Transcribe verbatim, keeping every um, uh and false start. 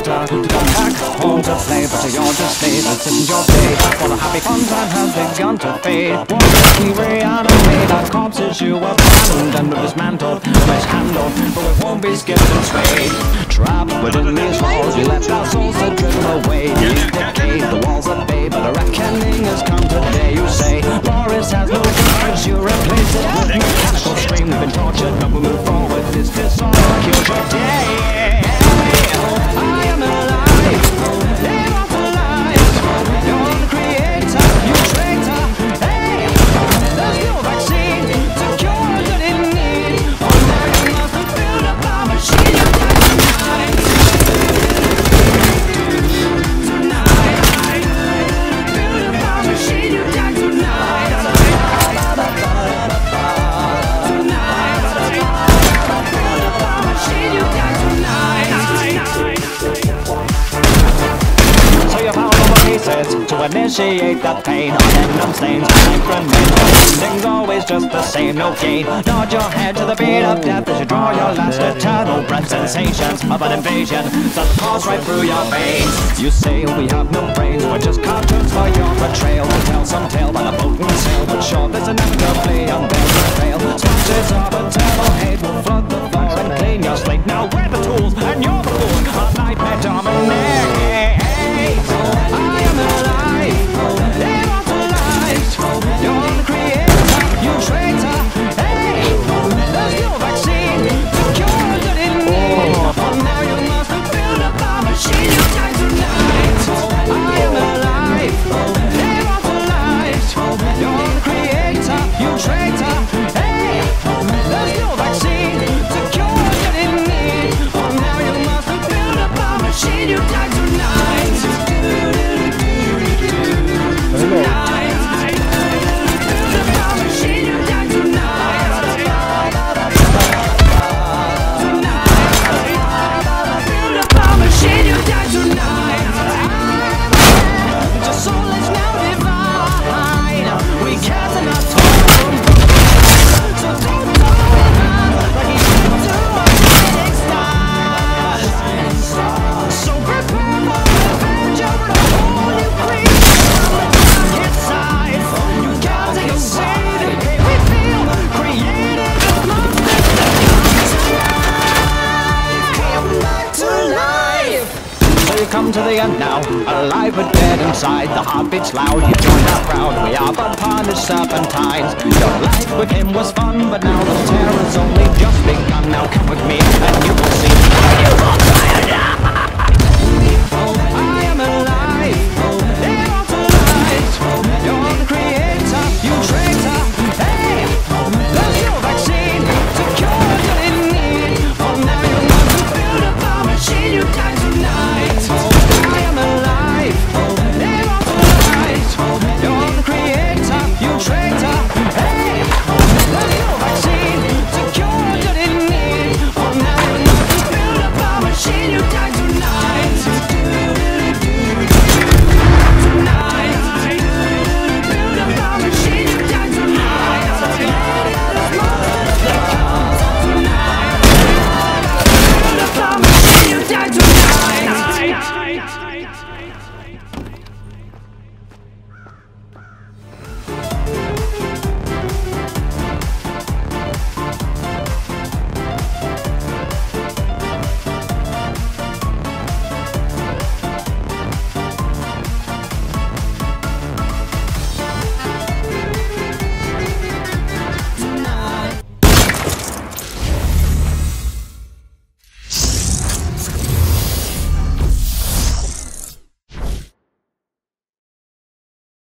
better to come back home to play, but you're just late. This isn't your day, for the happy fun time has begun to fade. Want to be reanimated, our corpses you abandoned, dismantled, mishandled, but we won't be skipped and swayed. Trapped within these walls, we left our souls to drift away. We decay, the walls are bay, but a reckoning has come today. You say, Morris has no guards, you replace it with mechanical scream. We've been tortured, but we move forward. This disorder kills your day. I am alive, immortalized. You're the creator, you traitor. Hey, there's no vaccine to cure that in need. Oh, now you must have built up our machine. You died tonight. Tonight, build up our machine. You died tonight. To initiate the pain on endless stains, ending's always just the same, no gain. Nod your head to the beat of death as you draw your last eternal breath. Sensations of an invasion that pass right through your veins. You say we have no brains, we're just cartoons for your betrayal. To tell some tale by the boat and sail, but sure there's inevitably unbearable fail. Splashes of eternal hate will flood the floor and clean your slate. Now we're the tools and you're the fool, a nightmare dominate. I am alive, immortalized. You're the creator, you traitor. Hey, there's no vaccine to cure that in need. Oh, now you must have built up our machine. You died tonight. I am alive, immortalized. You're the creator, you traitor. Hey, there's no vaccine to cure that in need. Oh, now you must have built up our machine. You died tonight. Come to the end now, alive but dead inside. The heart beats loud, you join our crowd. We are but punished serpentines. Your life with him was fun, but now the terror's only just begun. Now come with me and you will see.